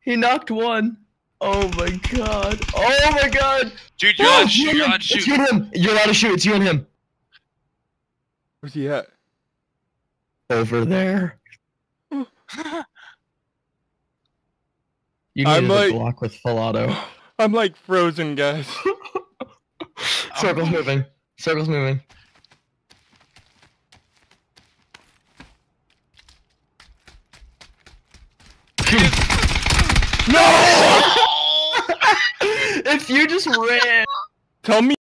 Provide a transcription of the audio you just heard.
He knocked one. Oh my god. Oh my god. Dude, you're allowed to shoot. You're allowed to shoot. It's you and him. You're allowed to shoot. It's you and him. Where's he at? Over there. You I'm need like, to block with full auto. I'm like frozen, guys. Circle's moving. Circle's moving. No! If you just ran. Tell me.